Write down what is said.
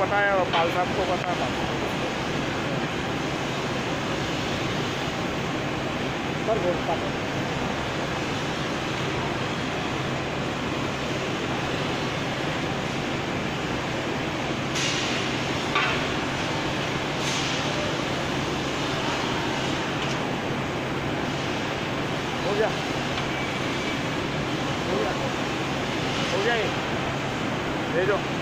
पता है और पाल साहब को पता है। पर वोट का हो गया, हो गया, हो गया ये भेजो।